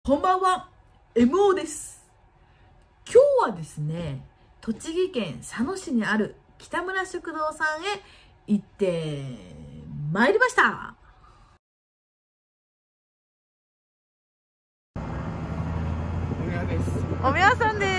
こんばんは、MO です。今日はですね、栃木県佐野市にある北村食堂さんへ行ってまいりました。おみやさんです。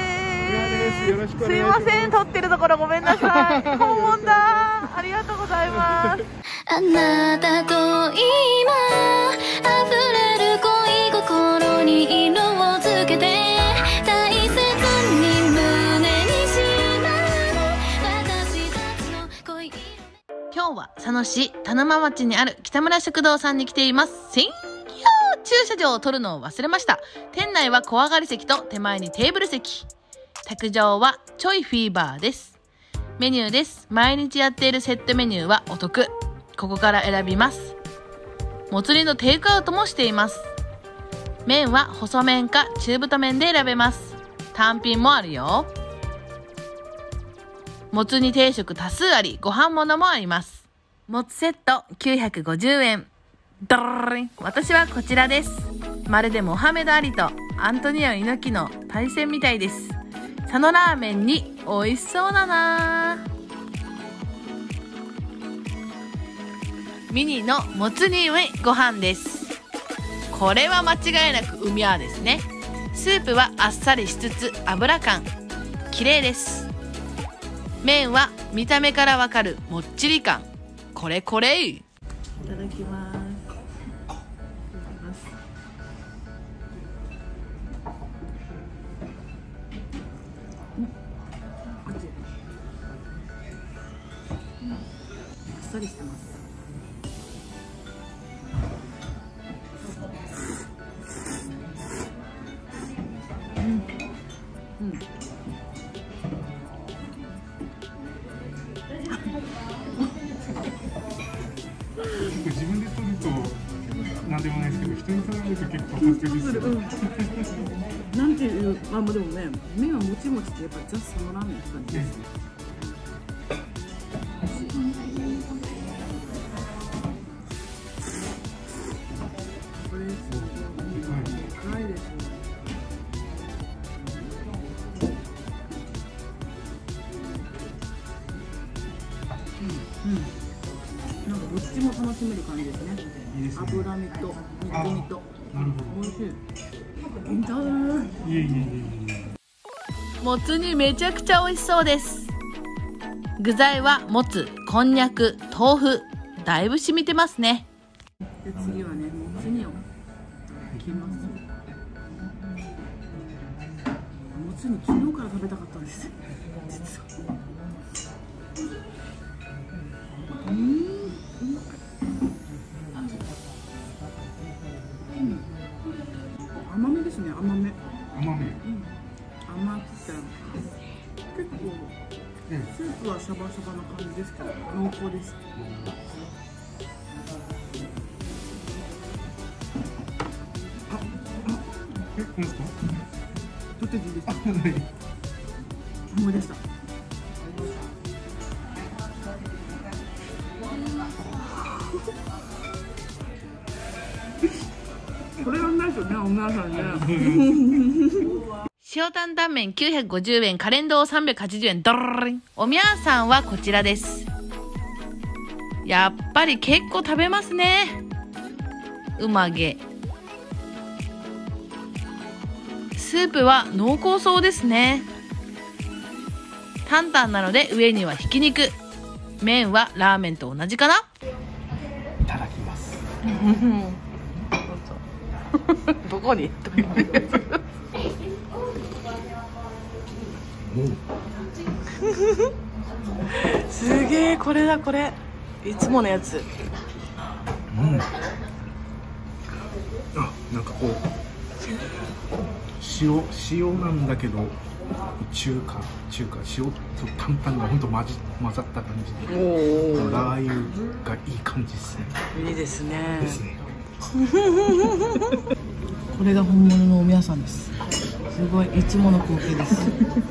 よろしくお願いします。 すいません、撮ってるところごめんなさい。本物だ。ありがとうございます。 あなたと今溢れる恋心に色をつけて大切に胸にしまう私たちの恋色。 今日は佐野市田沼町にある北村食堂さんに来ています。駐車場を取るのを忘れました。店内は小上がり席と手前にテーブル席。卓上はちょいフィーバーです。メニューです。毎日やっているセットメニューはお得。ここから選びます。もつ煮のテイクアウトもしています。麺は細麺か中太麺で選べます。単品もあるよ。もつ煮定食多数あり、ご飯物もあります。もつセット950円。ドルリン。私はこちらです。まるでモハメド・アリとアントニオ猪木の対戦みたいです。佐野ラーメンに美味しそうだな。ミニのもつ煮ご飯です。これは間違いなく海あですね。スープはあっさりしつつ油感綺麗です。麺は見た目からわかるもっちり感。これこれ。いただきます。あっさりしてます。 自分で取ると何でもないですけど、人に取られると結構恥ずかしいですよ。 なんていう、でもね、麺はもちもちってやっぱザ・佐野ラーメンって感じですね。これすごいでかいですね。なんかどっちも楽しめる感じですね。 いいですね。 脂身と肉身と。 なるほど。 美味しい。いただー。 いえいえいえいえ。 もつ煮めちゃくちゃ美味しそうです。具材はもつ、こんにゃく、豆腐。だいぶ染みてますね。 で次はね、もつ煮をいただきます。もつ煮昨日から食べたかったんです実は。甘めですね、甘め。 甘め。 甘くて結構スープはシャバシャバな感じですけど濃厚です。 これですか？ どっちでいいですか？ はい。 思い出した。これはないですよね、お皆さんね。 塩担々麺950円、カレンドー380円。ドルリン。おみやさんはこちらです。やっぱり結構食べますね。うまげ。スープは濃厚そうですね。担々なので上にはひき肉。麺はラーメンと同じかな。 いただきます。 どこにすげえ、これだこれ。いつものやつ。 なんかこう塩なんだけど中華塩と担々が本当混ざった感じで、ラー油がいい感じですね。 いいですね。 ですね。 これが本物のおみやさんです。すごいいつもの光景です。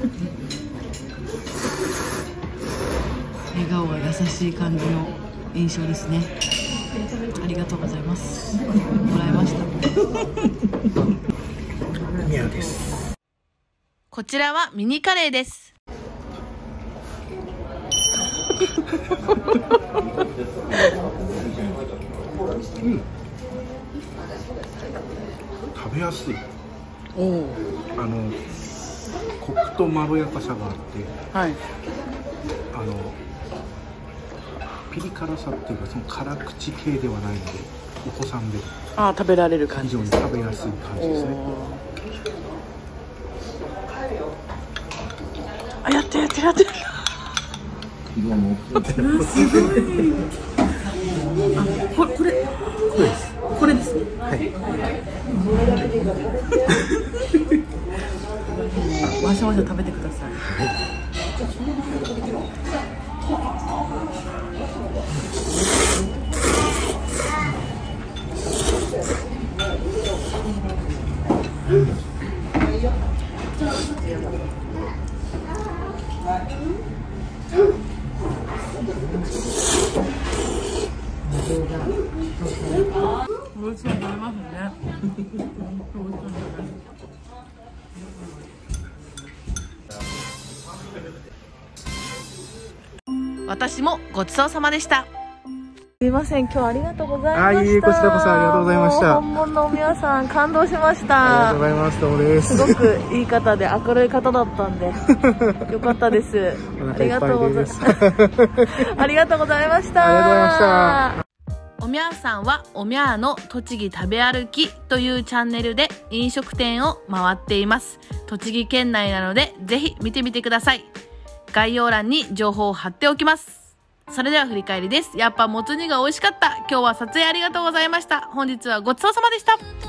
笑顔が優しい感じの印象ですね。ありがとうございます。もらいました。 みゃうです。 こちらはミニカレーです。 うん、食べやすい。コクとまろやかさがあって、 はい、 ピリ辛さっていうか、その辛口系ではないので、お子さんで食べられる感非じ常に食べやすい感じですね。 やってる。 すごい。これですね。 はい。 わしゃわしゃ食べてください。美味しそうになりますね。 私もごちそうさまでした。 すいません、今日はありがとうございました。 いえいえ、こちらこそありがとうございました。 本物の皆さん感動しました。 ありがとうございます。どうもです。 すごくいい方で明るい方だったんでよかったです。ありがとうございます。ありがとうございました。 ありがとうございました。 おみゃーさんはおみゃーの栃木食べ歩きというチャンネルで飲食店を回っています。栃木県内なのでぜひ見てみてください。概要欄に情報を貼っておきます。それでは振り返りです。やっぱもつ煮が美味しかった。今日は撮影ありがとうございました。本日はごちそうさまでした。